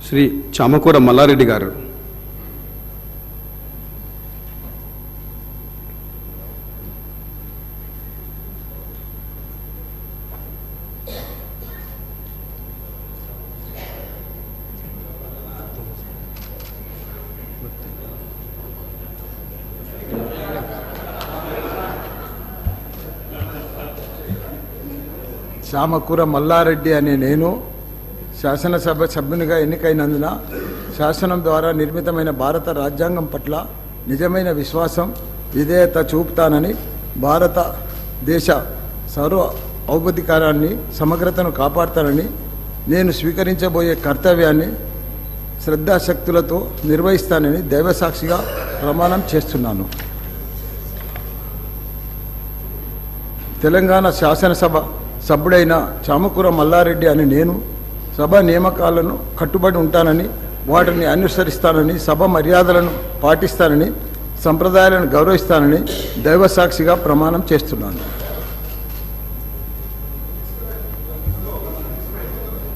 శ్రీ చామకూర మల్లారెడ్డి గారు, చామకూర మల్లారెడ్డి అనే నేను శాసనసభ సభ్యునిగా ఎన్నికైనందున శాసనం ద్వారా నిర్మితమైన భారత రాజ్యాంగం పట్ల నిజమైన విశ్వాసం, విధేయత చూపుతానని, భారతదేశ ఔపధికారాన్ని సమగ్రతను కాపాడుతానని, నేను స్వీకరించబోయే కర్తవ్యాన్ని శ్రద్ధాశక్తులతో నిర్వహిస్తానని దైవసాక్షిగా ప్రమాణం చేస్తున్నాను. తెలంగాణ శాసనసభ సభ్యుడైన చామకూర మల్లారెడ్డి అని నేను సభ నియామకాలను కట్టుబడి ఉంటానని, వాటిని అనుసరిస్తానని, సభ మర్యాదలను పాటిస్తానని, సంప్రదాయాలను గౌరవిస్తానని దైవసాక్షిగా ప్రమాణం చేస్తున్నాను.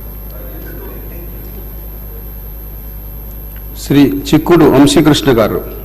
శ్రీ చిక్కుడు వంశీకృష్ణ గారు.